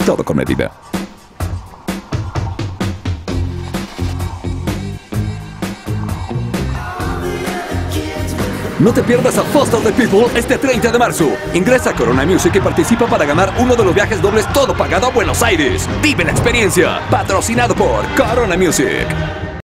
Todo con medida. No te pierdas a Foster the People este 30 de marzo. Ingresa a Corona Music y participa para ganar uno de los viajes dobles todo pagado a Buenos Aires. Vive la experiencia. Patrocinado por Corona Music.